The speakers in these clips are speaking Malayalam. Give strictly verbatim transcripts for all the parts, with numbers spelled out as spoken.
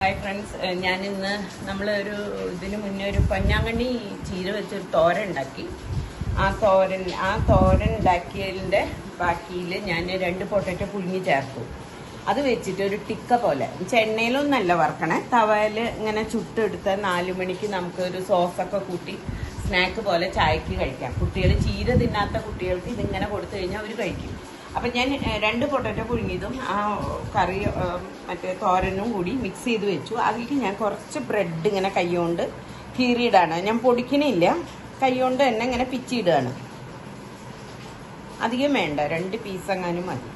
Hi friends, ഞാൻ ഇന്ന് നമ്മൾ ഒരു ഇതിനു മുന്നേ ഒരു പഞ്ഞാങ്കണ്ണി ചീര വെച്ചൊരു തോരൻ ഉണ്ടാക്കി. ആ തോരൻ ആ തോരൻ ഉണ്ടാക്കിയതിന്റെ ബാക്കിയിൽ ഞാൻ രണ്ട് പൊട്ടറ്റോ പുഴുങ്ങി ചേർത്തു. അത് വെച്ചിട്ട് ഒരു ടിക്ക പോലെ എണ്ണയിലൊന്നല്ല വറക്കണേ, തവയിൽ ഇങ്ങനെ ചുട്ടെടുത്ത നാലു മണിക്ക് നമുക്ക് ഒരു സോസൊക്കെ കൂട്ടി സ്നാക്ക് പോലെ ചായക്ക് കഴിക്കാം. കുട്ടികൾ ചീര തിന്നാത്ത കുട്ടികൾക്ക് ഇതിങ്ങനെ കൊടുത്തു കഴിഞ്ഞാൽ അവർ കഴിക്കും. അപ്പം ഞാൻ രണ്ട് പൊട്ടറ്റോ പുഴുങ്ങിയതും ആ കറി മറ്റേ തോരനും കൂടി മിക്സ് ചെയ്ത് വെച്ചു. അതിലേക്ക് ഞാൻ കുറച്ച് ബ്രെഡ് ഇങ്ങനെ കൈകൊണ്ട് കീറിയിടാണ്. ഞാൻ പൊടിക്കണില്ല, കൈകൊണ്ട് തന്നെ ഇങ്ങനെ പിച്ചിയിടുകയാണ്. അധികം വേണ്ട, രണ്ട് പീസ് എങ്ങാനും മതി.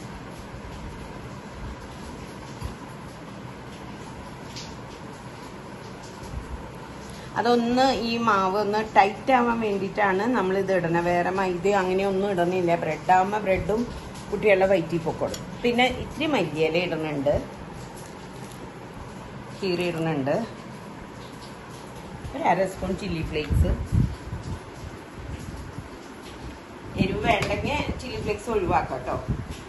അതൊന്ന് ഈ മാവ് ഒന്ന് ടൈറ്റ് ആവാൻ വേണ്ടിയിട്ടാണ് നമ്മളിത് ഇടണത്. വേറെ മൈദ അങ്ങനെയൊന്നും ഇടുന്നില്ല. ബ്രെഡാകുമ്പോൾ ബ്രെഡും കുട്ടികളുടെ വയറ്റിൽ പൊക്കോളും. പിന്നെ ഇത്തിരി മല്ലിയില ഇടുന്നുണ്ട്, കീറി ഇടുന്നുണ്ട്, ഒരു അര സ്പൂൺ ചില്ലി ഫ്ലേക്സ്. എരിവ് വേണ്ടെങ്കിൽ ചില്ലി ഫ്ലേക്സ് ഒഴിവാക്കാം കേട്ടോ.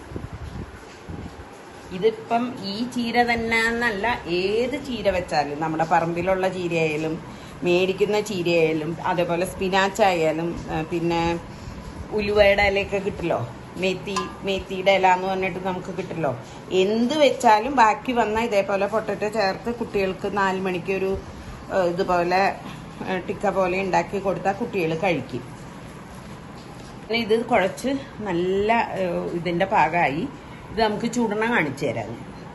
ഇതിപ്പം ഈ ചീര തന്നെ എന്നല്ല, ഏത് ചീര വെച്ചാലും, നമ്മുടെ പറമ്പിലുള്ള ചീരയായാലും മേടിക്കുന്ന ചീരയായാലും അതേപോലെ സ്പിനാച്ച് ആയാലും പിന്നെ ഉലുവയുടെ ഇലയൊക്കെ കിട്ടല്ലോ, മേത്തി മേത്തിയുടെ ഇല എന്ന് പറഞ്ഞിട്ട് നമുക്ക് കിട്ടല്ലോ. എന്ത് വെച്ചാലും ബാക്കി വന്നാൽ ഇതേപോലെ പൊട്ടറ്റോ ചേർത്ത് കുട്ടികൾക്ക് നാല് മണിക്ക് ഒരു ഇതുപോലെ ടിക്ക പോലെ ഉണ്ടാക്കി കൊടുത്താൽ കുട്ടികൾ കഴിക്കും. ഇത് കുഴച്ച് നല്ല ഇതിൻ്റെ പാകമായി. ഇത് നമുക്ക് ചൂടണ കാണിച്ചു തരാം.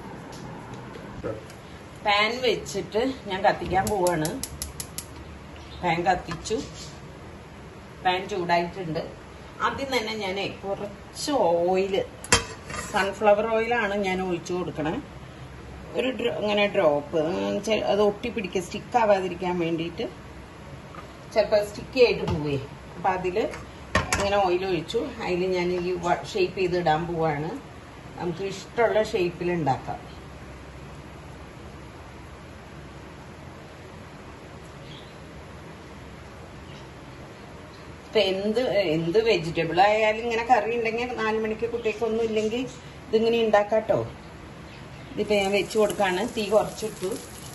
പാൻ വെച്ചിട്ട് ഞാൻ കത്തിക്കാൻ പോവാണ്. പാൻ കത്തിച്ചു, പാൻ ചൂടായിട്ടുണ്ട്. ആദ്യം തന്നെ ഞാൻ കുറച്ച് ഓയില്, സൺഫ്ലവർ ഓയിലാണ് ഞാൻ ഒഴിച്ചു കൊടുക്കണേ. ഒരു ഇങ്ങനെ ഡ്രോപ്പ്, അത് ഒട്ടിപ്പിടിക്കുക, സ്റ്റിക്ക് ആവാതിരിക്കാൻ വേണ്ടിയിട്ട്. ചിലപ്പോൾ സ്റ്റിക്കി ആയിട്ട് പോവേ. അപ്പം അതിൽ ഇങ്ങനെ ഓയിൽ ഒഴിച്ചു. അതിൽ ഞാൻ ഈ ഷേപ്പ് ചെയ്ത് ഇടാൻ പോവാണ്. നമുക്ക് ഇഷ്ടമുള്ള ഷേപ്പിൽ ഉണ്ടാക്കാം. ഇപ്പം എന്ത് എന്ത് വെജിറ്റബിൾ ആയാലും ഇങ്ങനെ കറി ഉണ്ടെങ്കിൽ നാല് മണിക്ക് കുട്ടികൾക്കൊന്നും ഇല്ലെങ്കിൽ ഇതിങ്ങനെ ഉണ്ടാക്കാം കേട്ടോ. ഇതിപ്പോൾ ഞാൻ വെച്ച് കൊടുക്കാണ്. തീ കുറച്ചിട്ടു.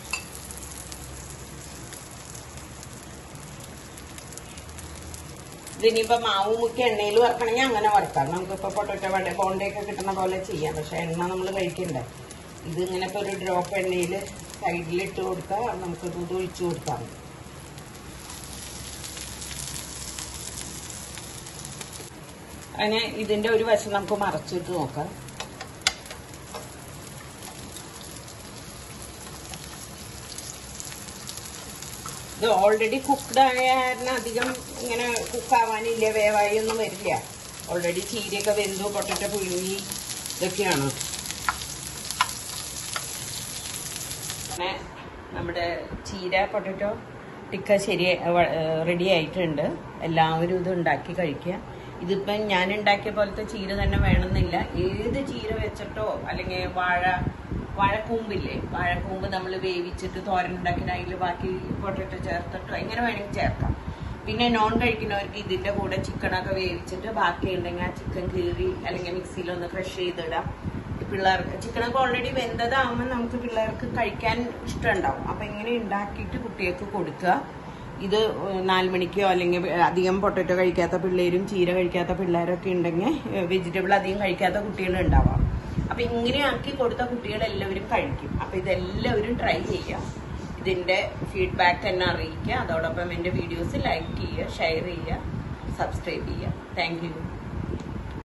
ഇതിനിപ്പോൾ മാവ് മുക്കി എണ്ണയിൽ വറക്കണമെങ്കിൽ അങ്ങനെ വറുക്കാം. നമുക്കിപ്പോൾ പൊട്ടറ്റോ വട ബോണ്ടയൊക്കെ കിട്ടുന്ന പോലെ ചെയ്യാം. പക്ഷെ എണ്ണ നമ്മൾ കഴിക്കണ്ടേ. ഇതിങ്ങനെ ഇപ്പോൾ ഒരു ഡ്രോപ്പ് എണ്ണയിൽ സൈഡിലിട്ട് കൊടുത്താൽ നമുക്ക് ഇത് ഒഴിച്ചു കൊടുക്കാം. അങ്ങനെ ഇതിൻ്റെ ഒരു വശം നമുക്ക് മറച്ചിട്ട് നോക്കാം. ഇത് ഓൾറെഡി കുക്ക്ഡ് ആയ കാരണം അധികം ഇങ്ങനെ കുക്കാവാനില്ല, വേവായി ഒന്നും വരില്ല. ഓൾറെഡി ചീരയൊക്കെ വെന്തു, പൊട്ടറ്റോ പുഴുങ്ങി ഇതൊക്കെയാണ്. അങ്ങനെ നമ്മുടെ ചീര പൊട്ടറ്റോ ടിക്ക ശരി റെഡി ആയിട്ടുണ്ട്. എല്ലാവരും ഇത് ഉണ്ടാക്കി കഴിക്കുക. ഇതിപ്പം ഞാൻ ഉണ്ടാക്കിയ പോലത്തെ ചീര തന്നെ വേണമെന്നില്ല. ഏത് ചീര വെച്ചിട്ടോ അല്ലെങ്കിൽ വാഴ വാഴക്കൂമ്പില്ലേ, വാഴക്കൂമ്പ് നമ്മൾ വേവിച്ചിട്ട് തോരൻ ഉണ്ടാക്കിയിട്ട് അതിൽ ബാക്കി പൊട്ടറ്റോ ചേർത്തിട്ടോ എങ്ങനെ വേണമെങ്കിൽ ചേർക്കാം. പിന്നെ നോൺ കഴിക്കുന്നവർക്ക് ഇതിൻ്റെ കൂടെ ചിക്കനൊക്കെ വേവിച്ചിട്ട് ബാക്കി ഉണ്ടെങ്കിൽ ആ ചിക്കൻ കീറി അല്ലെങ്കിൽ മിക്സിയിലൊന്ന് ക്രഷ് ചെയ്തിടാം. പിള്ളേർക്ക് ചിക്കനൊക്കെ ഓൾറെഡി വെന്തതാകുമ്പോൾ നമുക്ക് പിള്ളേർക്ക് കഴിക്കാൻ ഇഷ്ടമുണ്ടാവും. അപ്പം ഇങ്ങനെ ഉണ്ടാക്കിയിട്ട് കുട്ടികൾക്ക് കൊടുക്കുക. ഇത് നാല് മണിക്കോ അല്ലെങ്കിൽ അധികം പൊട്ടറ്റോ കഴിക്കാത്ത പിള്ളേരും ചീര കഴിക്കാത്ത പിള്ളേരൊക്കെ ഉണ്ടെങ്കിൽ വെജിറ്റബിൾ അധികം കഴിക്കാത്ത കുട്ടികളുണ്ടാവാം. അപ്പം ഇങ്ങനെ ആക്കി കൊടുത്ത കുട്ടികളെല്ലാവരും കഴിക്കും. അപ്പം ഇതെല്ലാവരും ട്രൈ ചെയ്യുക. ഇതിൻ്റെ ഫീഡ്ബാക്ക് തന്നെ അറിയിക്കുക. അതോടൊപ്പം എൻ്റെ വീഡിയോസ് ലൈക്ക് ചെയ്യുക, ഷെയർ ചെയ്യുക, സബ്സ്ക്രൈബ് ചെയ്യുക. Thank U.